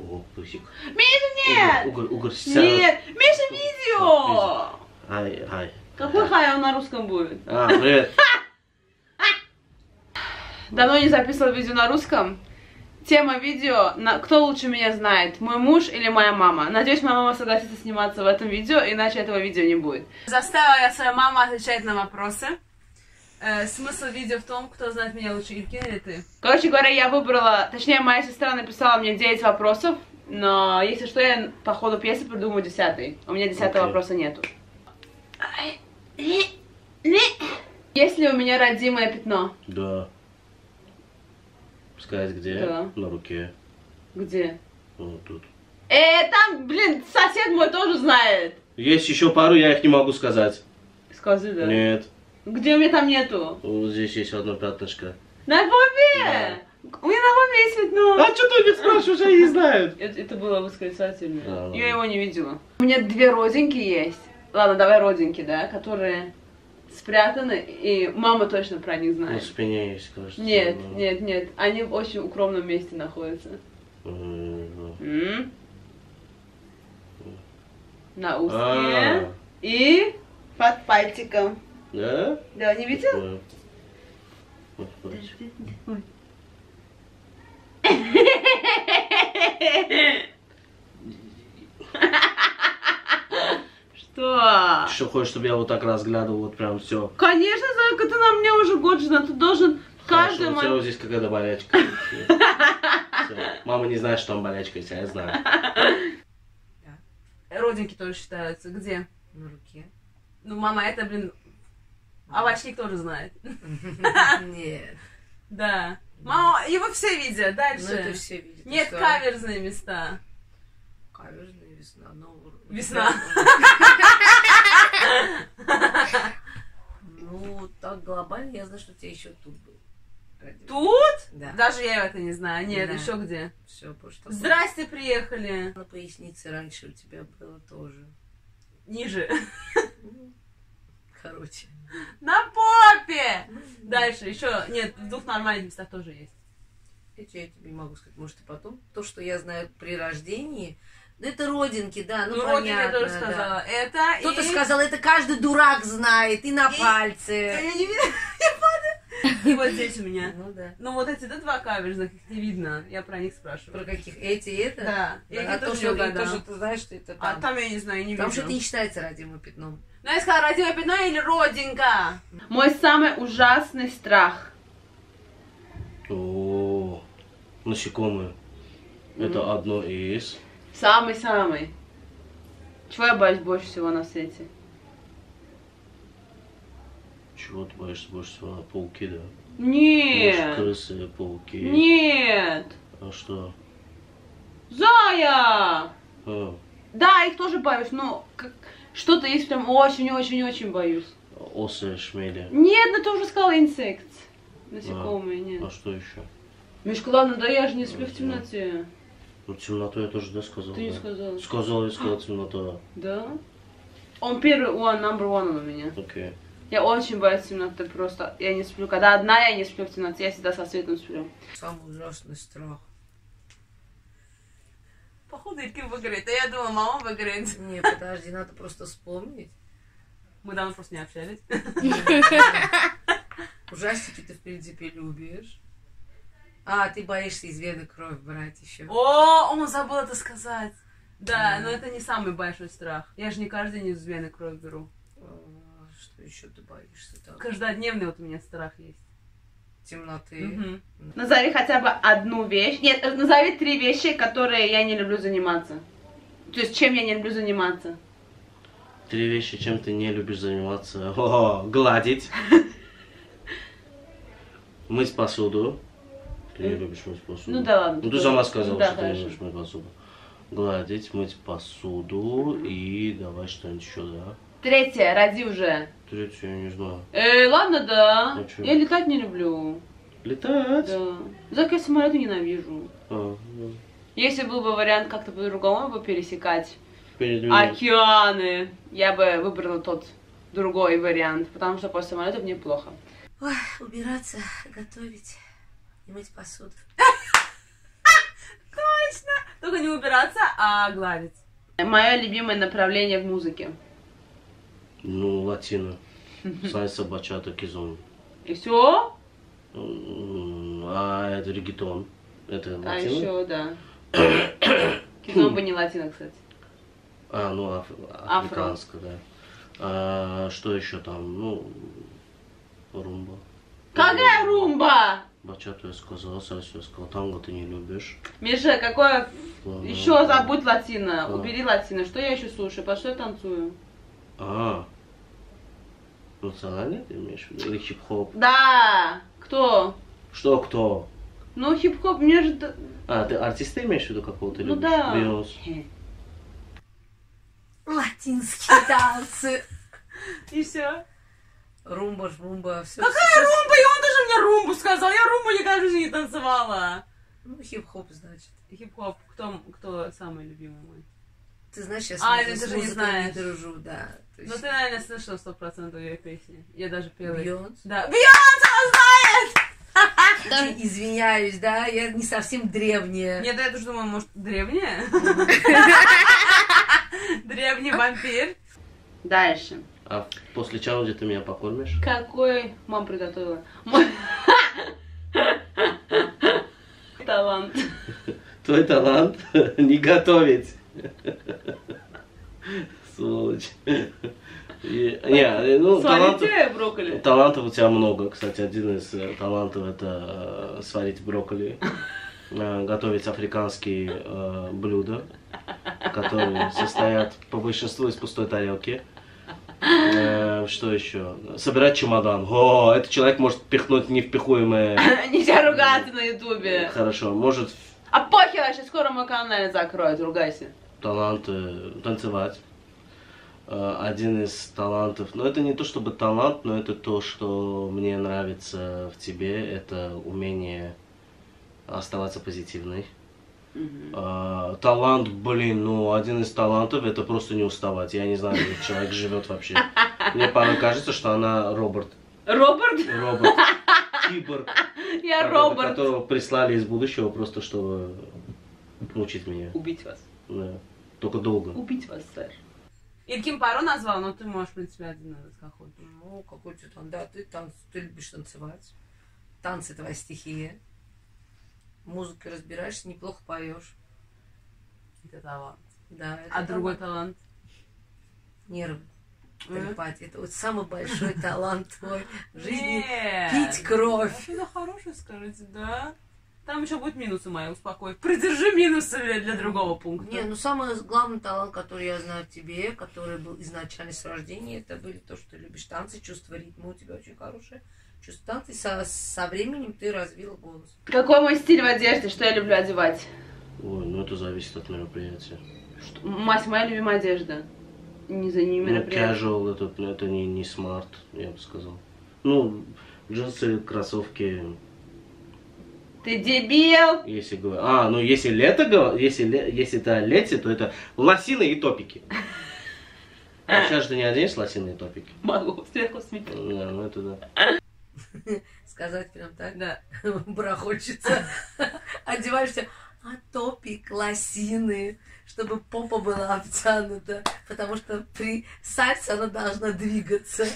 О, пусик. Миша, нет! Угор, нет! Миша, видео! Ай. Какой хай он на русском будет? Привет. Давно не записывала видео на русском. Тема видео «Кто лучше меня знает, мой муж или моя мама?». Надеюсь, моя мама согласится сниматься в этом видео, иначе этого видео не будет. Заставила я свою маму отвечать на вопросы. Смысл видео в том, кто знает меня лучше, Иркин или ты. Короче говоря, я выбрала, точнее, моя сестра написала мне 9 вопросов, но если что, я по ходу пьесы придумаю 10-й. У меня 10-го вопроса нету. Есть ли у меня родимое пятно? Да. Сказать где? Да. На руке. Где? Вот тут. Там, блин, сосед мой тоже знает. Есть еще пару, я их не могу сказать. Скажи, да? Нет. Где у меня там нету? Вот здесь есть одно пятнышко. На попе? Да. У меня на попе есть пятно. А что ты не спрашиваешь, они не знают. Это было восклицательное. Да, я его не видела. У меня 2 родинки есть. Ладно, давай родинки, да, которые спрятаны, и мама точно про них знает. На спине есть, кажется. Нет. Они в очень укромном месте находятся. На устке. И под пальчиком. Да? Да, не видел? Что? Что хочешь, чтобы я вот так разглядывал, вот прям все. Конечно, Зайка, ты на мне уже год жена, ты должен каждый У тебя вот здесь какая-то болячка. Мама не знает, что там болячка, если я знаю. Родинки тоже считаются. Где? На руке. Ну, мама, это, блин, овощник тоже знает. Нет. Да. Мама, его все видят. Дальше. Ну, это все видят. Нет, каверзные места. Каверзная весна. Весна. Ну, так глобально, я знаю, что у тебя еще тут был. Тут? Да. Даже я это не знаю. Нет, Да. еще где? Все, больше такое. Здрасте, приехали. На пояснице раньше у тебя было тоже. Ниже. Короче. На попе! Дальше, еще, нет, в 2 нормальных местах тоже есть. Я тебе не могу сказать, может и потом. То, что я знаю при рождении, ну это родинки, да, ну родинки понятно. я тоже сказала. Да. Это Кто-то и... сказал, это каждый дурак знает, и на пальце. Я не видела, и вот здесь у меня. Ну да. Ну вот эти, да, 2 каверзных, их не видно. Я про них спрашиваю. Про каких? Эти и это? Да. Да. Я А тоже то, не что угадала. то, что ты знаешь, что это там. А там я не знаю, не Потому вижу. что это не считается родимым пятном. Ну я сказала, родимое пятно или родинка? Мой самый ужасный страх. О, насекомые. Это одно из. Самый-самый. Чего я боюсь больше всего на свете? Чего ты боишься больше всего? Пауки, да? Нет. Крысы, пауки. Нет. А что? Зая! А, Да, их тоже боюсь, но что-то есть прям очень-очень-очень боюсь. осы, шмели. Нет, ну ты уже сказала инсект. Насекомые, нет. А что еще? Мишка, ладно, да я же не сплю в темноте. Ну, темноту я тоже, да, сказал? Ты не да? сказала. Сказал, я сказал темнота. Да? Он первый, number one он у меня. Окей. Я очень боюсь темноты, просто я не сплю. Когда одна, я не сплю в темноте, я всегда со светом сплю. Самый ужасный страх. Походу, Иркин выиграет, а я думала, мама выиграет. Не, подожди, надо просто вспомнить. Мы давно просто не общались. Ужастики ты, в принципе, любишь. А, ты боишься из вены кровь брать еще. О, он забыл это сказать. Да, но это не самый большой страх. Я же не каждый день из вены кровь беру. Что еще ты боишься? Так? Каждодневный вот у меня страх есть. Темноты. Назови хотя бы одну вещь. Нет, назови 3 вещи, которые я не люблю заниматься. То есть, чем я не люблю заниматься. 3 вещи, чем ты не любишь заниматься. О, гладить. Мыть посуду. Ты не любишь мыть посуду. Ну да ладно. Ну ты сама сказала, да, что ты хорошо. не любишь мыть посуду. Гладить, мыть посуду и давай что-нибудь еще, да? 3, роди уже. 3, я не знаю. Ладно, да. А чё? Я летать не люблю. Летать? Да. Зак, я самолеты ненавижу. Да. Если был бы вариант как-то по-другому бы пересекать Перед меня. океаны, я бы выбрала тот другой вариант, потому что после самолета мне плохо. Ой, убираться, готовить и мыть посуду. Точно! Только не убираться, а гладить. Мое любимое направление в музыке. Ну, латино. Сальса, бачата, кизон. И все? А это регетон. Это латино? А еще, да. Кизон бы не латино, кстати. А, ну, африканское, да. А, что еще там? Ну, румба. Какая румба? Бачату я сказал, сальсу я сказал. Танго ты не любишь. Миша, какое... Ладно. Еще забудь латино. А. Убери латино. Что я еще слушаю? По что я танцую? А, национальный ты имеешь в виду? Или хип-хоп? Да. Кто? Что кто? Ну, хип-хоп, мне же... А, ты артиста имеешь в виду какого-то? Ну любишь? да. Бейонс. Латинские танцы. И все. Румба, жрумба, все. Какая румба? И он даже мне румбу сказал. Я румбу никогда в жизни не танцевала. Ну, хип-хоп, значит. Хип-хоп. Кто самый любимый мой? Ты знаешь, я А, с ты же не музыкой знаешь. не дружу, да. То Ну есть ты, наверное, слышала 100% ее песни. Я даже пела. Бейонс? Да. Бейонс, она знает! Извиняюсь, да, я не совсем древняя. Нет, я тоже думаю, может, древняя? Древний вампир. Дальше. А после челленджа ты меня покормишь? Какой мама приготовила? Мой талант. Твой талант не готовить. Сволочь. Не, ну, Сварите брокколи? талантов у тебя много. Кстати, один из талантов это сварить брокколи, готовить африканские блюда, которые состоят по большинству из пустой тарелки. Что еще? Собирать чемодан. О, этот человек может пихнуть невпихуемое. Нельзя ругаться на ютубе. Хорошо, может А похер, вообще скоро мой канал закроют, ругайся. талант танцевать. Один из талантов, но это не то чтобы талант, но это то, что мне нравится в тебе, это умение оставаться позитивной. Талант, блин, ну один из талантов это просто не уставать. Я не знаю, как человек живет вообще. Мне порой кажется, что она робот. Роберт? Робот. Киборг. Я Роберт. Которого прислали из будущего просто, чтобы мучить меня. Убить вас. Да. Только долго. Убить вас, сэр. Иркин пару назвал, но ты можешь, в принципе, один назвать какой-то. Ну, какой-то там, да, ты любишь танцевать. Танцы твоя стихия. Музыкой разбираешься, неплохо поешь. Это талант. Да, это А другой талант. талант? Нервы. Телепатия. Это вот самый большой талант твой в жизни. Нет. Пить кровь. Это хорошее, скажите, да? Там еще будут минусы мои, успокой. Придержи минусы для другого пункта. Не, ну самый главный талант, который я знаю в тебе, который был изначально с рождения, это были то, что ты любишь танцы, чувство ритма у тебя очень хорошее. Чувство танца, и со временем ты развила голос. Какой мой стиль в одежде, что я люблю одевать? Ой, ну это зависит от мероприятия. Мать, моя любимая одежда. Не за ними Ну, мероприятия. casual, это не смарт, я бы сказал. Ну, джинсы, кроссовки, Ты дебил! если говорю. А, ну если лето, если это лето, то это лосины и топики. А сейчас же ты не оденешь лосины и топики. Могу сверху сметать. Да, ну это да. Сказать прям так? Да. Бра, хочется. Одеваешься, а топик, лосины, чтобы попа была обтянута, потому что при сальсе она должна двигаться.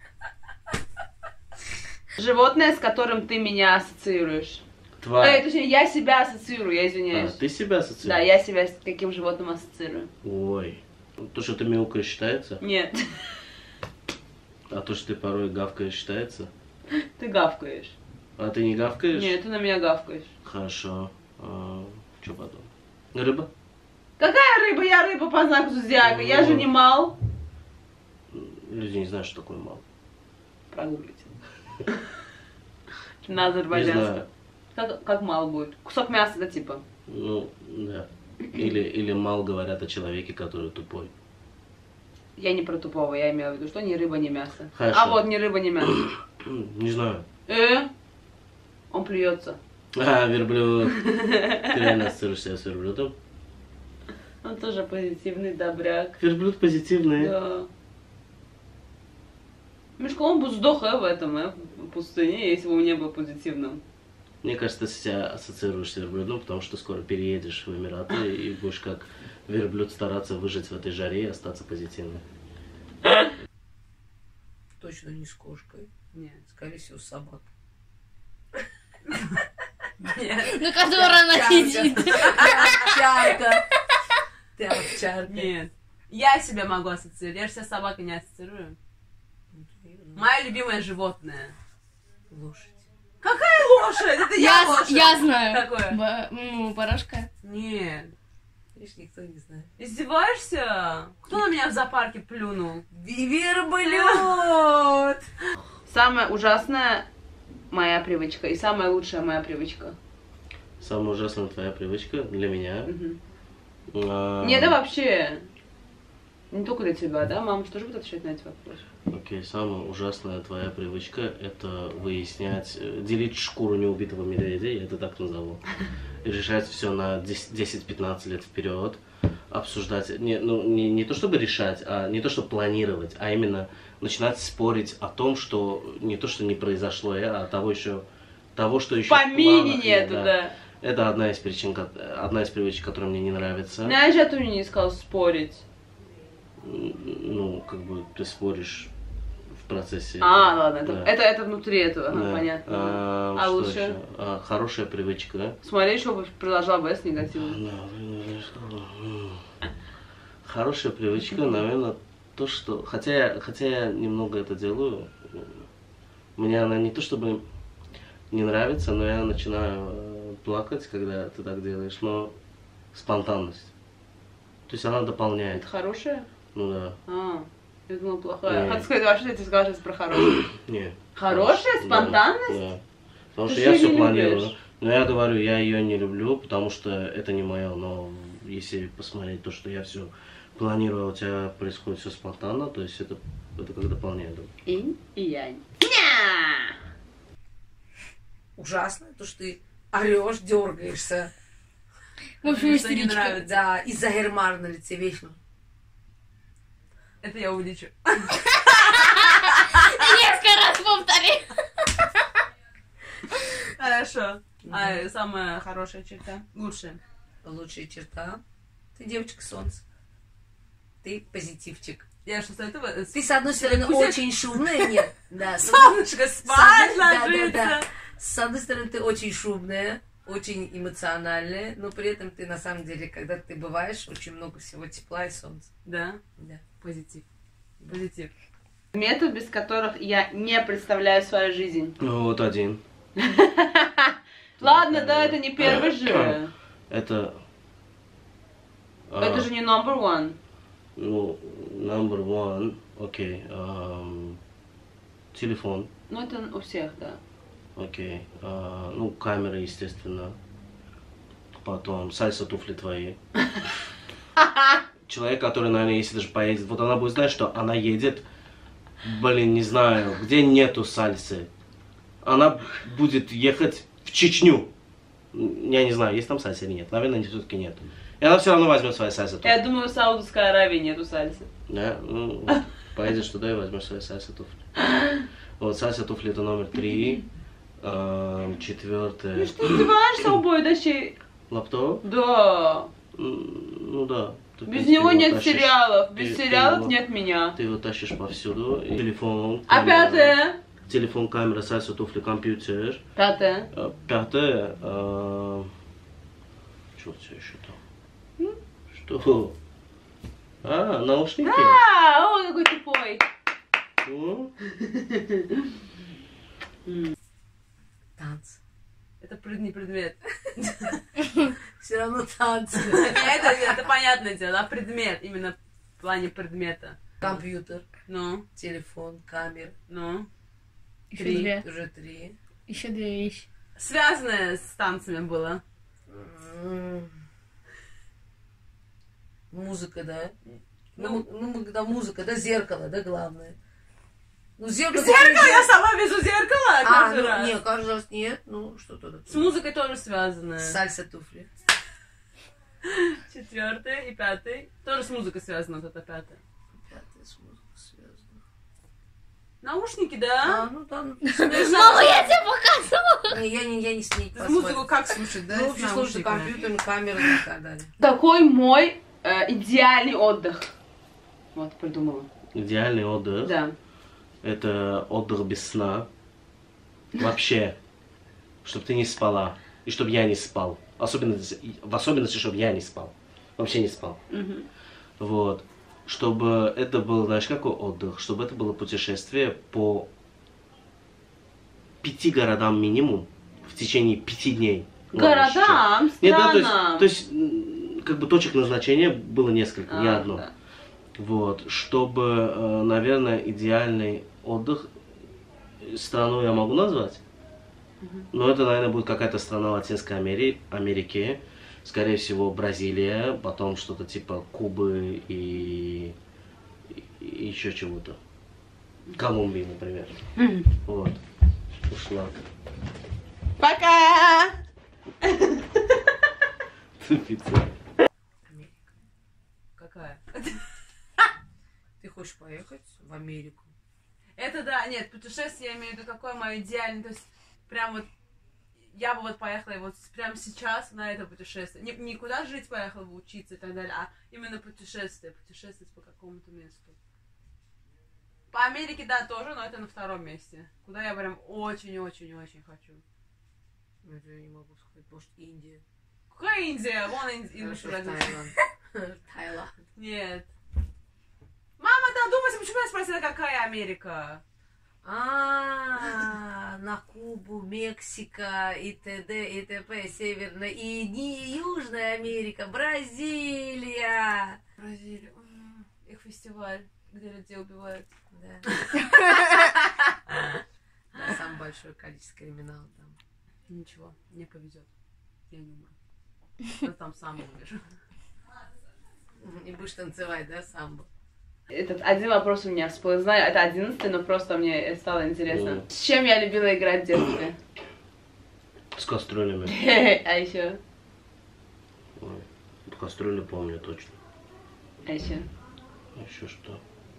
Животное, с которым ты меня ассоциируешь. Точнее, я себя ассоциирую, я извиняюсь. Ты себя ассоциируешь? Да, я себя с каким животным ассоциирую. Ой. То, что ты мяукаешь, считается? Нет. А то, что ты порой гавкаешь, считается? Ты гавкаешь. А ты не гавкаешь? Нет, ты на меня гавкаешь. Хорошо. Что потом? Рыба? Какая рыба? Я рыба по знаку зодиака. Я же не мал. Люди не знают, что такое мал. Прогуглите. На Не азербайджанском. знаю. Как мал будет? Кусок мяса, да, типа? Ну, да. Или мал говорят о человеке, который тупой. Я не про тупого, я имела в виду, что ни рыба, ни мясо. Хорошо. А вот ни рыба, ни мясо. Не знаю. Он плюется. А, верблюд. Ты реально ассоциируешь себя с верблюдом? Он тоже позитивный добряк. Верблюд позитивный. Да. Мишка, он бы сдох в этом, в пустыне, если бы он не был позитивным. Мне кажется, ты себя ассоциируешь с верблюдом, потому что скоро переедешь в Эмираты и будешь как верблюд стараться выжить в этой жаре и остаться позитивной. Точно не с кошкой. Нет. Скорее всего, с собакой. Нет. На которой она сидит. Овчарка. Ты овчарка. Нет. Я себя могу ассоциировать. Я же себя с собакой не ассоциирую. Мое любимое животное. Лошадь. Какая лошадь? Это я лошадь. Я знаю. Какое? Барашка. Нет. Видишь, никто не знает. Издеваешься? Кто на меня в зоопарке плюнул? Верблюд! Самая ужасная моя привычка и самая лучшая моя привычка. Самая ужасная твоя привычка для меня. Не, да вообще. Не только для тебя, да? Мама что же будет отвечать на эти вопросы? Окей, самая ужасная твоя привычка — это выяснять, делить шкуру неубитого медведя, я это так назову. И решать все на 10-15 лет вперед, обсуждать, не то чтобы решать, а не то чтобы планировать, а именно начинать спорить о том, что не то, что не произошло, а того, что еще В помине нету, да. Это одна из причин, одна из привычек, которая мне не нравится. Я же ты мне не сказал спорить. Ну, как бы ты споришь в процессе. Ладно, да. это внутри этого, Да. Понятно. Что лучше? еще? Хорошая привычка, да? Смотри, еще бы продолжал бы с негативом. Хорошая привычка, наверное, то, что... Хотя я немного это делаю, мне она не то чтобы не нравится, но я начинаю плакать, когда ты так делаешь, но спонтанность. То есть она дополняет. Это хорошая? Ну да. Я думала, плохая. Хочу сказать, вообще ты сказала сейчас про хорошую. Нет. Хорошая? Спонтанность? Да. Потому Ты что же я её все не планирую. любишь. Но я говорю, я ее не люблю, потому что это не мое. Но если посмотреть то, что я все планирую, а у тебя происходит все спонтанно, то есть это как дополняет. Инь и янь. Ужасно, то, что ты орешь, дергаешься. В общем, Что не истеричка. нравится. Да, и загермар на лице вечно. Это я увеличу. Несколько раз повтори. Хорошо. Самая хорошая черта? Лучшая. Лучшая черта. Ты девочка солнца. Ты позитивчик. Я что, с этого... Ты, с одной стороны, Пусть я- очень шумная, нет. Да, Солнышко, спать да. ложится. С одной стороны, ты очень шумная, очень эмоциональная, но при этом ты, на самом деле, когда ты бываешь, очень много всего тепла и солнца. Да, Да. позитив. Позитив. Метод, без которых я не представляю свою жизнь. Ну вот один. Ладно, да, это не первый же. Это... Это же не number one. Ну, number one, окей. Телефон, Ну, это у всех, да. окей. Ну, камера, естественно. Потом сальса, туфли твои. Человек, который, наверное, если даже поедет, вот она будет знать, что она едет, блин, не знаю, где нету сальсы. Она будет ехать в Чечню. Я не знаю, есть там сальса или нет. Наверное, все-таки нет. И она все равно возьмет свои сальсы. Я думаю, в Саудовской Аравии нету сальсы. Да? Ну, вот, поедешь туда и возьмешь свои сальса туфли. Вот сальса туфли это номер 3. Четвертое. Ну что, издеваешься обои дощей? Лаптоп? Да. Ну да. Ты, в Без принципе, него его нет тащишь. сериалов. Без Ты сериалов его- нет меня. Ты его тащишь повсюду. И телефон. А камера. пятое? Телефон, камера, сальса, туфли, компьютер. Пятое. Пятое. Что у тебя еще там? Что? Наушники? О, какой тупой. Ну, Танцы. Это не предмет. Все равно танцы. Это понятное дело, а предмет, именно в плане предмета. Компьютер, Ну, телефон, камера. ну. Еще 3. две. Уже 3. Еще 2 вещи. Связанное с танцами было. Музыка, да? Ну. Когда музыка, да, зеркало, да, главное. Ну, зеркало... Зеркало, я сама везу зеркало каждый ну, раз. нет, каждый раз нет. Ну, что-то такое. С музыкой тоже связанное. Сальса туфли. 4 и 5. Тоже с музыкой связано вот это 5. 5 с музыкой связано. Наушники, да? Ну да. Мама, я тебе показывала. Я не с ней Музыку как слушать, да? Ну, с вообще слушать наушниками? компьютером, камерой и так далее. Такой мой идеальный отдых. Вот, придумала. Идеальный отдых. Да. Это отдых без сна. Вообще. Чтобы ты не спала. И чтобы я не спал. В особенности, чтобы я не спал. Вообще не спал. Мгм. Вот. Чтобы это был, знаешь, какой отдых? Чтобы это было путешествие по 5 городам минимум в течение 5 дней. Городам, Нет, да, странам. то есть, как бы точек назначения было несколько, не одно. Да. Вот. Чтобы, наверное, идеальный отдых, страну я могу назвать. Но это, наверное, будет какая-то страна Латинской Америки. Скорее всего, Бразилия, потом что-то типа Кубы и еще чего-то. Колумбии, например. Вот. Ушла. Пока! Тупица. Америка. Какая? Ты хочешь поехать в Америку? Это да, нет, путешествие я имею в виду, какое мое идеальное, то есть прям вот я бы вот поехала и вот прямо сейчас на это путешествие. Не куда жить поехала бы, учиться и так далее, а именно путешествовать по какому-то месту. По Америке, да, тоже, но это на втором месте. Куда я прям очень-очень-очень хочу. Ну, это я не могу сказать. Может, Индия? Какая Индия? Вон Индия Хорошо, родился. Таиланд. Таиланд. Нет. Мама, да, думайте, почему я спросила, какая Америка? На Кубу, Мексика и т.д. и т.п. Северная и Южная Америка, Бразилия. Бразилия. Их фестиваль, где людей убивают. Да. Да, самое большое количество криминала там. Ничего, не повезет. Я не умру. Я там сам умрешь. И будешь танцевать, да, самбо? Этот один вопрос у меня всплыл. Знаю, это 11-й, но просто мне стало интересно. С чем я любила играть в детстве? С кастрюлями. А еще? Ой, кастрюли помню точно. А еще? Еще что?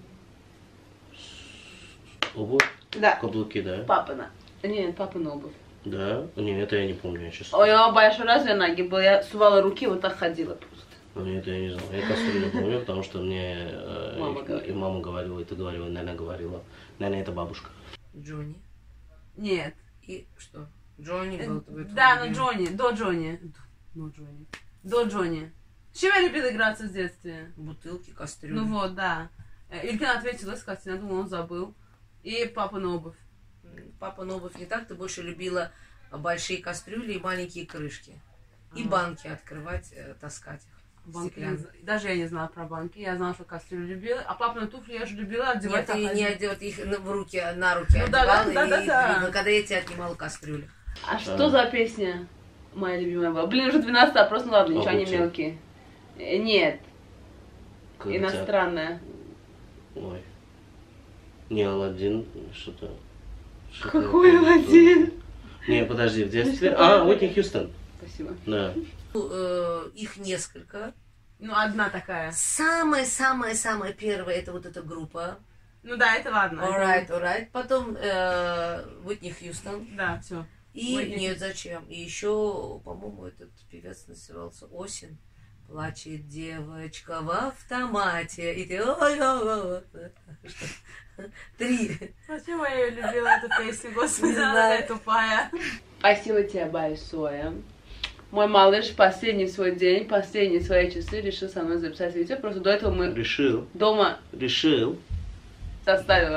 Обувь? Да. Каблуки, да? Папина. Нет, папина обувь. Да? Не, это я не помню, я честно. Ой, я большой разве ноги был. Я сувала руки, вот так ходила просто. Нет, это я не знал. Я кастрюлю помню, потому что мне Мама и мама говорила, и ты говорила, и Наня говорила. Наня это бабушка. Джонни. Нет. И что? Джонни был твой Да, но любимый? Джонни. До Джонни. Ну, Джонни. До Джонни. С чем я любила играться в детстве? Бутылки, кастрюли. Ну вот, да. Илькина ответила, кстати, я думала, он забыл. И папина обувь. Папа обувь не так, ты больше любила большие кастрюли и маленькие крышки. И Ага. банки открывать, таскать их. Банки. Стеклянные. Даже я не знала про банки. Я знала, что кастрюлю любила. А папину туфли я же любила одевать. Нет, ты так не один. одевать их на руки Ну да, одевала. да. Но когда я тебе отнимала кастрюлю. А что за песня моя любимая была? Блин, уже 12 вопрос, ну ладно, ничего, они Обучи. мелкие. Нет, Как у тебя? иностранная. Ой. Не, Аладдин, что-то. Какой Аладдин? Не, подожди, в детстве. Что-то Уитни Хьюстон. Спасибо. Да. Их несколько. Ну, одна такая. Самая первая это вот эта группа. Ну да, это ладно. Alright. Потом Уитни Хьюстон. Да, все. И Уитни нет, зачем? И еще, по-моему, этот певец назывался «Осень». Плачет девочка в автомате. И ты... ой. 3. Зачем я ее любила, эту песню? Господи, Не она знаю. такая тупая. Спасибо тебе большое. Мой малыш последний свой день, последние свои часы решил со мной записать видео. Просто до этого мы Решил. дома составила.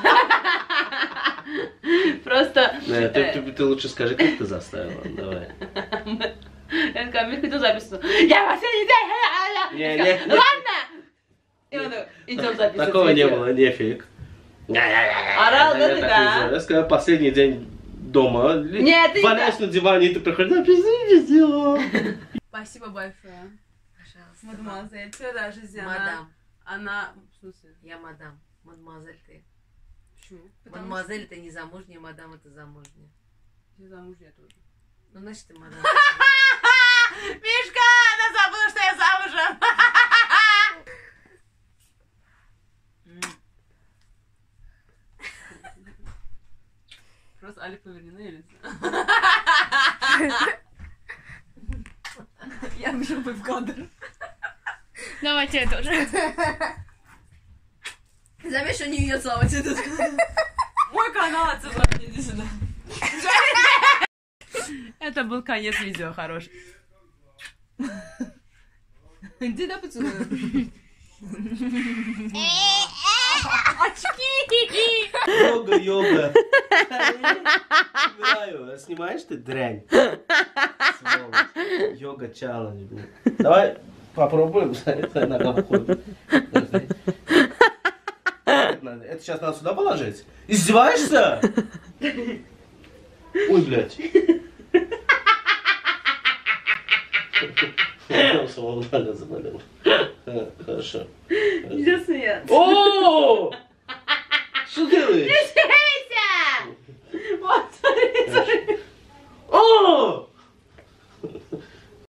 Просто... Ты лучше скажи, как ты заставила. Давай. Я такая, мне хотел запись. Я последний день! Я Не. такая, ладно! И он такой, идем записывать Такого не видео. было, нефиг. Орал, да, Я так да. не знаю. Я сказал, последний день дома. Нет, ты не валяюсь на диване, и ты приходишь, запиши видео. Спасибо большое. Пожалуйста. Мадемуазель, ты даже сделала. Мадам. Она... В смысле? Я мадам. Мадемуазель ты. Почему? Мадемуазель это не замужняя, мадам это замужняя. Я замужняя тоже. Ну, значит, ты мадам. Мишка, она забыла, что я замужем. Алик, поверни на Элис. Я в жопы в кадр. Давайте я тоже. Заметь, что не ее слава тебе тут. Мой канал отсюда, иди сюда. Это был конец видео, хороший. Иди да поцелуем. Очки! Йога. Убираю. Снимаешь ты дрянь? Сволочь. Йога челлендж, блин. Давай попробуем. Это нога входит. Это сейчас надо сюда положить? Издеваешься? Ой, блядь. Нога заболела. Хорошо. Нельзя смеяться. О! Что делаешь?